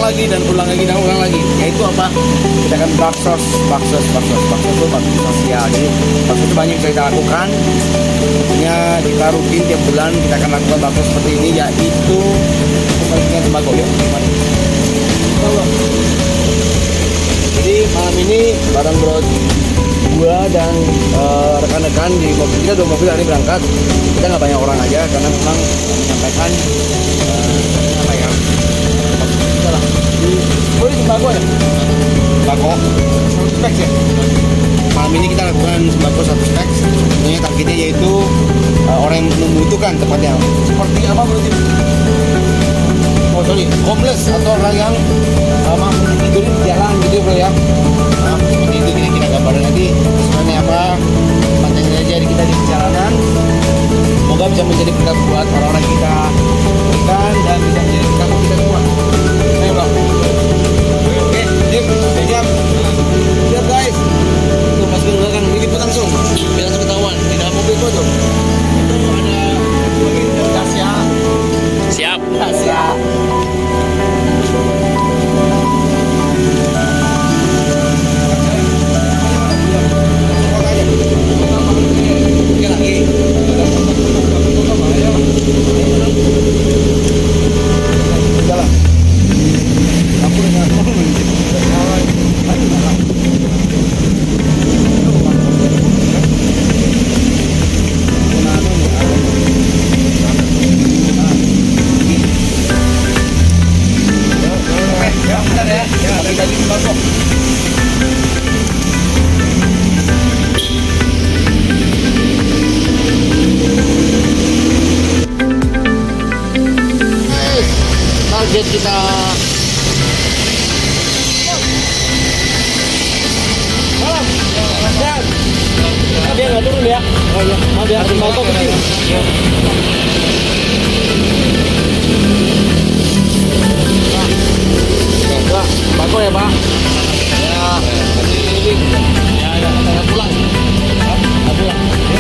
lagi dan ulang lagi dan ulang lagi. Yaitu apa? Kita akan baksos itu bakso sosial. Jadi bakso itu banyak kita lakukan. Tentunya kita rutin tiap bulan kita akan lakukan bakso seperti ini, yaitu kebagian sembako ya. Jadi malam ini bareng bro gua dan rekan-rekan di mobil kita, 2 mobil hari ini berangkat. Kita nggak banyak orang aja karena memang menyampaikan apa ya, boleh sembako ya, sembako 1 spek ya. Malam ini kita lakukan sembako 1 spek. Tentunya targetnya yaitu orang yang membutuhkan, tepatnya seperti apa bro? Homeless atau orang yang tidur di jalan gitu bro ya. Nah, seperti itu kita gambarkan nanti sebenarnya apa kontennya aja kita di perjalanan. Semoga bisa menjadi berkat buat orang-orang kita ikan dan bisa menjadi berkat buat kita semua. Ayo bang. Oke, siap. Siap guys. Tuh pas gue belakang diliput langsung. Biar langsung ketahuan. Di dalam mobil gua tuh. Itu ada Tasya. Siap. Tasya. Target kita dia nggak turun ya. Oh iya, maaf ya, motor kecil. Pak, bako ya Pak. Ya, ini ya, kita pulang. Kita pulang.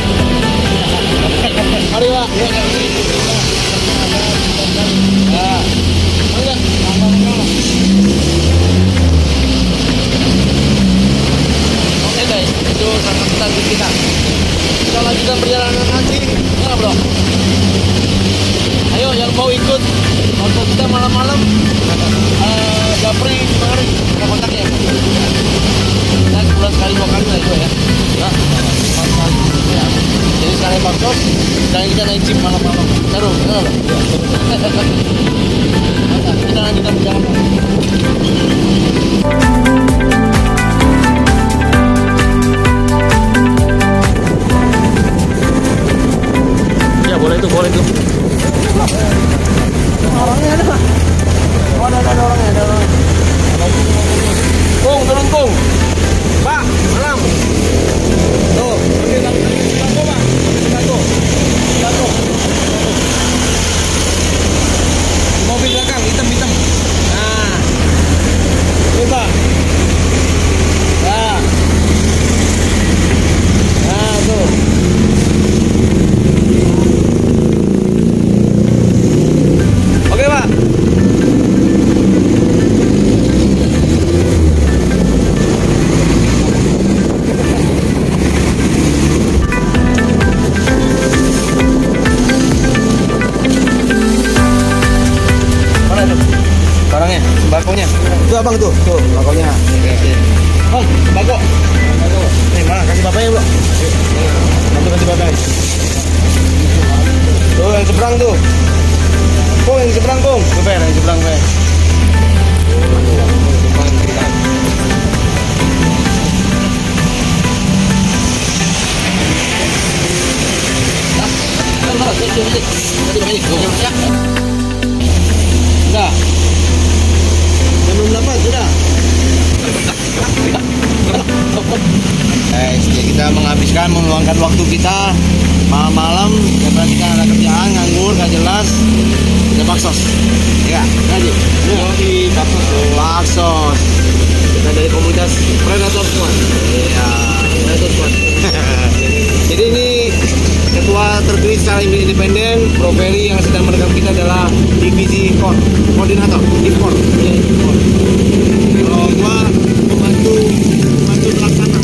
Mari Pak. Ya. Oke guys, itu target kita. Kita lanjutkan perjalanan nanti, ya bro. Ayo yang mau ikut nonton kita malam-malam, Japri kemarin kita kontak ya. Kita sebulan sekali 2 kali lah itu ya. Nah, 4 kali. Ya. Jadi sekali baksos, dan kita naik jeep malam-malam. Seru, ya bro. Kita lanjutkan perjalanan. Ya boleh tuh. Orangnya ada nggak? Oh ada orangnya. Kung, turun Kung. Pak, malam. Tuh, ambil sembako Pak. Sembako. Mobil belakang hitam. Nah, ini Pak. Nah tuh. Oke Pak. Barangnya, sembakonya. Itu abang tuh sembakonya. Bang, sembako. Nih mana? Kasih bapaknya bro. Nanti kasih bapaknya. Tuh yang seberang tuh. Kung yang seberang Kung. Tuh yang seberang Pak. Sudah. Belum dapat, sudah. Jadi kita meluangkan waktu kita malam-malam karena kita ada kerjaan, nganggur, gak jelas. Kita baksos. Ya, aja. Di baksos. Kita dari komunitas Predator Squad. Iya, Predator Squad. Jadi ini ketua bahwa terpilih secara independen. Bro Ferry yang sedang merekam kita adalah divisi koordinator, divkor. Kalau gua membantu pelaksana.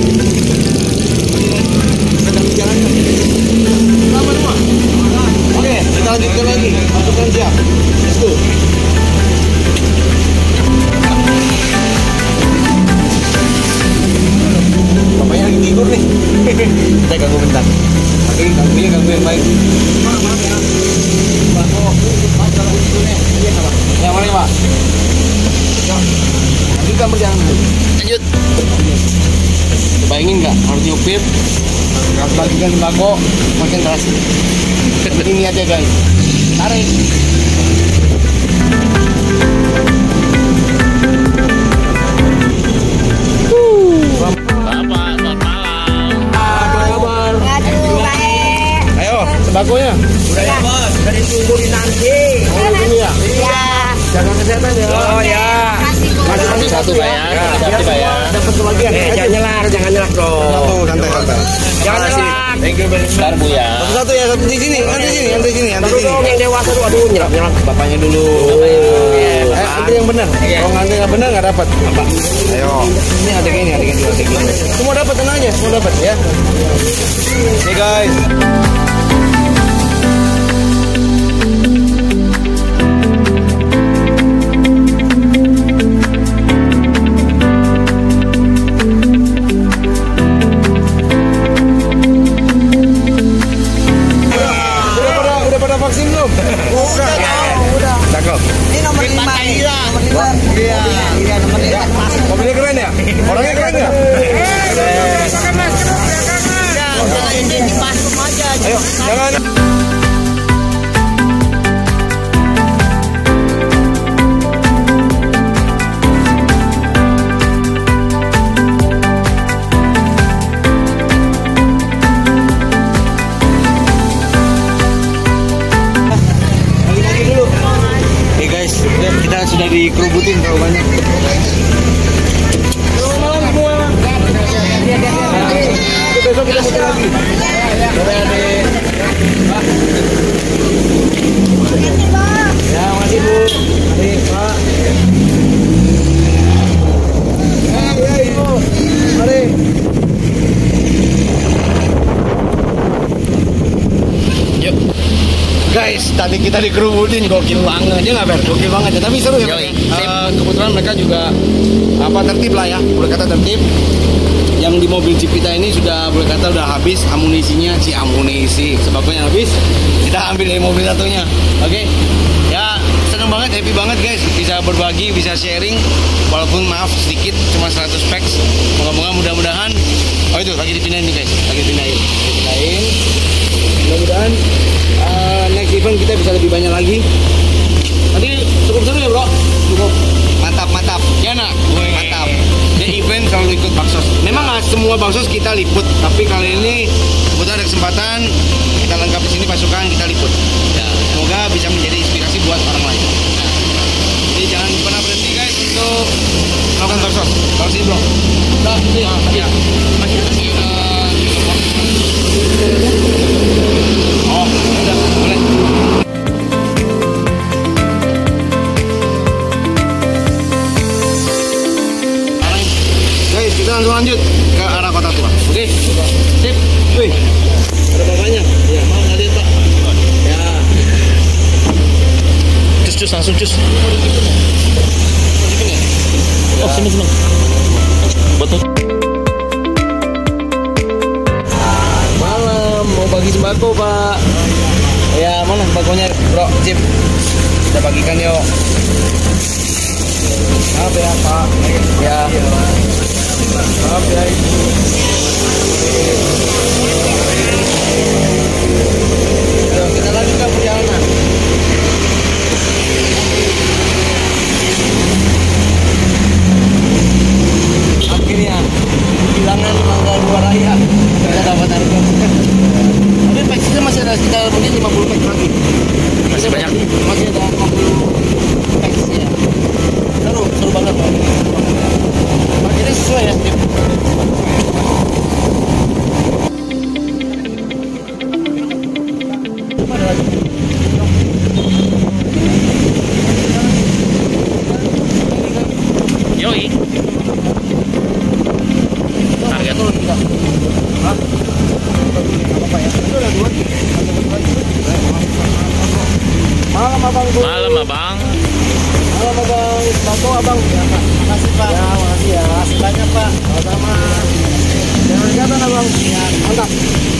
Sedang dijalankan. Selamat semua. Oke, kita lanjutkan lagi. Pasukan siap. Let's go. Bapaknya lagi tidur nih. Kita ganggu bentar. Oke, ganggu yang baik. Maaf ya. Yang mana Pak? Lanjutkan perjalanan dulu. Lanjut. Bayangin nggak harus nyupir, harus bagikan sembako, makin keras. Ini aja guys. Tarik. Sembakonya? Udah ya bos, dari tunggu di nanti. Oh tunggu ya? Iya. Jaga kesehatan ya. Oh ya. Masih satu Pak ya. Hati-hati Pak ya. Dapat kebagian. Jangan nyelak dong. Santai. Jangan nyelak. Thank you very much. Bentar Bu ya. Satu ya, satu di sini. Nanti sini. Yang dewasa tuh aduh nyelak. Bapaknya dulu. Nanti yang benar. Kalau nanti nggak benar nggak dapat. Ayo. Ini adegan dulu. Semua dapat tenang aja, semua dapat ya. Oke guys. Vaksin belum? Udah. Cakep. Ini nomor 5 nih. Iya, nomor 5. Mobilnya keren ya? Orangnya keren ya? Pakai masker belakangan. Jangan ini masuk aja. Ayo, jangan. Kita sudah dikerubutin terlalu banyak. Selamat malam semua. Besok kita muter lagi. Sore adik. Ya, makasih Bu. Mari Pak. Ibu. Mari. Yuk. Guys, tadi kita dikerubutin gokil banget ya nggak Ber? Gokil banget ya, tapi seru ya. Kebetulan mereka juga tertib lah ya, boleh kata tertib. Yang di mobil jeep kita ini sudah boleh kata udah habis amunisinya, amunisi sebabnya habis. Kita ambil dari mobil satunya, oke? Ya seneng banget, happy banget guys, bisa berbagi, bisa sharing. Walaupun maaf sedikit, cuma 100 packs. Moga-moga mudah-mudahan. Oh itu lagi dipindahin nih guys, Mudah-mudahan next event kita bisa lebih banyak lagi. Tadi cukup seru ya bro? Cukup mantap. Ya nak? Mantap. Dia event selalu ikut baksos. Memang semua baksos kita liput, tapi kali ini kebetulan ada kesempatan kita lengkap di sini pasukan kita liput. Ya, semoga bisa menjadi inspirasi buat orang lain. Jadi jangan pernah berhenti guys untuk melakukan baksos. Kalau sini bro. Nah, ya. Masih oh, udah boleh. Guys, kita langsung lanjut ke arah Kota Tua. Oke? Sip. Wih. Ada bapaknya? Iya, mau nggak lihat Pak? Ya. Cus, langsung cus. Oh, sini. Betul. Mau bagi sembako Pak. Ya mana sembakonya bro, Cip. Kita bagikan yuk. Maaf ya Pak. Ya. Maaf ya Ibu. Yuk, kita lanjutkan perjalanan. Akhirnya bilangan Mangga Dua Raya kita dapat harga. Tapi packsnya masih ada sekitar mungkin 50 packs lagi. Masih banyak. Masih ada 50 packs ya. Seru banget Pak. Makin Pak. Sama-sama. Jangan kelihatan abang. Ya, mantap.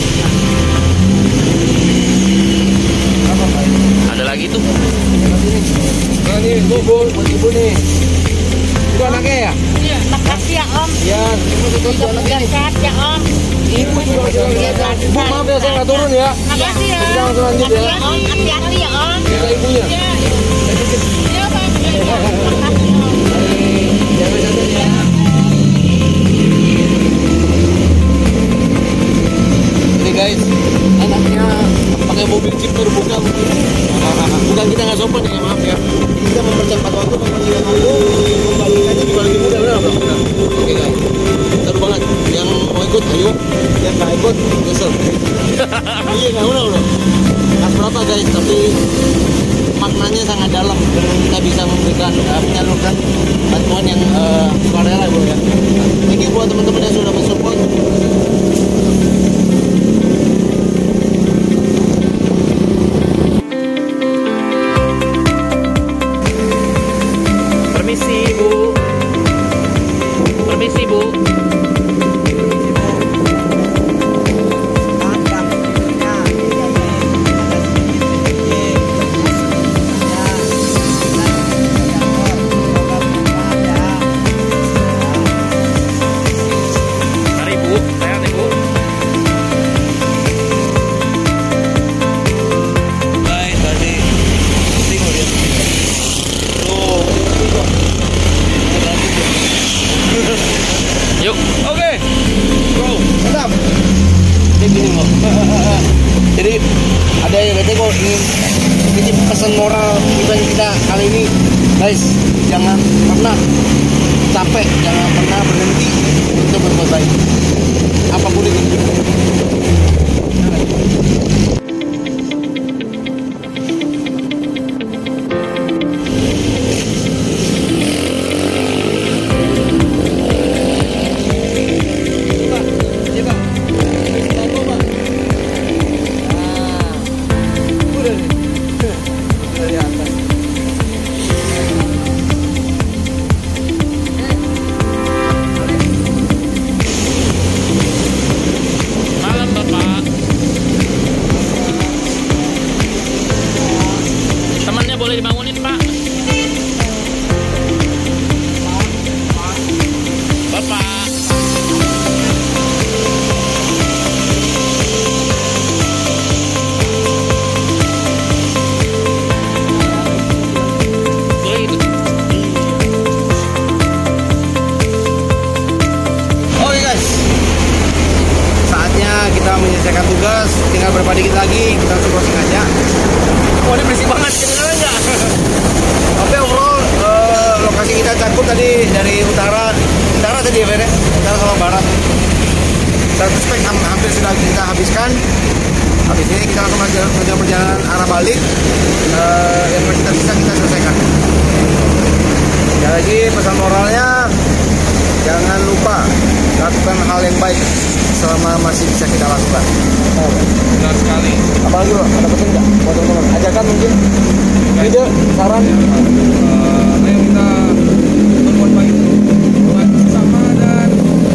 Apa Pak? Ada lagi tuh. Nah, ini bubur buat ibu nih. Itu anaknya ya? Iya, makasih ya Om. Ya, itu anaknya. Sehat ya Om. Ibu juga kelihatan. Bu, maaf ya saya nggak turun ya. Makasih ya. Kita langsung lanjut ya. Om, hati-hati ya Om. Kita ibunya. Iya. Iya Bang. Makasih Om. Jangan satu ya. Ini guys, anaknya pakai mobil jeep terbuka mungkin. Bukan kita nggak sopan ya, maaf ya. Kita mempercepat waktu, mempercepat waktu, kembalikannya juga lebih mudah, benar Bang? Benar. Oke guys, seru banget. Yang mau ikut, ayo. Yang nggak ikut, nyesel. Iya nggak benar loh. Nggak berapa guys, tapi maknanya sangat dalam. Kita bisa memberikan, menyalurkan bantuan yang sukarela bro ya. Thank you buat teman-teman yang sudah mensupport. Permisi Bu. Permisi Bu. Mari Bu, sehat ya Bu. Guys, tadi tengok dia. Tuh, Yuk. oke, bro, mantap. Jadi gini loh. Jadi ada yang kok ini pesan moral event kita kali ini, guys, jangan pernah capek, jangan pernah berhenti untuk berbuat baik. Apapun itu. Malam Bapak. Temannya boleh dibangunin Pak. Bapak. Boleh ikut. Oke guys, saatnya kita menyelesaikan tugas. Tinggal berapa dikit lagi kita langsung closing aja. Wah ini berisik banget, kedengeran nggak? Oke overall lokasi kita cakup tadi dari utara tadi ya Ben ya? Utara sama barat. 100 spek hampir sudah kita habiskan. Habis ini kita langsung melanjutkan perjalanan arah balik. Yang masih tersisa kita selesaikan. Sekali lagi pesan moralnya, jangan lupa lakukan hal yang baik selama masih bisa kita lakukan. Benar sekali. Apalagi bro, ada pesan nggak buat teman-teman? Ajakan mungkin, ide, saran. Ayo kita berbuat baik, membantu sesama dan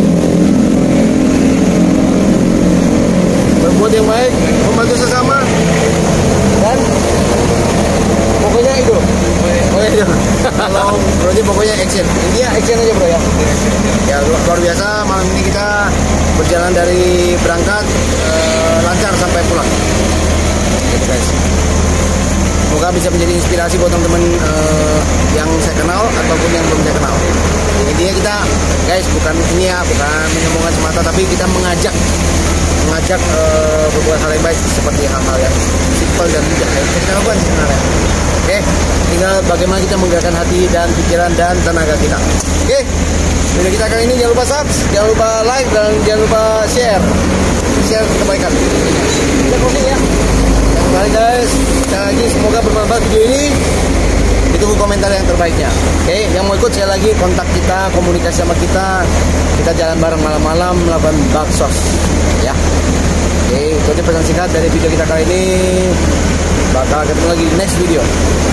Berbuat yang baik, membantu sesama, dan pokoknya itu. Pokoknya itu. Kalau berarti pokoknya action. Intinya action aja bro ya. Ya luar biasa, malam ini kita berjalan dari berangkat lancar sampai pulang. Gitu guys. Semoga bisa menjadi inspirasi buat teman-teman yang saya kenal ataupun yang belum saya kenal. Intinya kita guys bukan ini ya, bukan menyombongkan semata, tapi kita mengajak berbuat hal yang baik seperti hal-hal yang simpel dan mudah yang kita lakukan sebenarnya. Oke, tinggal bagaimana kita menggerakkan hati dan pikiran dan tenaga kita. Oke, video kita kali ini jangan lupa subscribe, jangan lupa like, dan jangan lupa share kebaikan. Kita closing ya. Dan kembali guys, sekali lagi semoga bermanfaat video ini. Ditunggu komentar yang terbaiknya. Oke, yang mau ikut sekali lagi kontak kita, komunikasi sama kita. Kita jalan bareng malam-malam melakukan baksos. Ya. Oke, itu aja pesan singkat dari video kita kali ini. Bakal ketemu lagi di next video.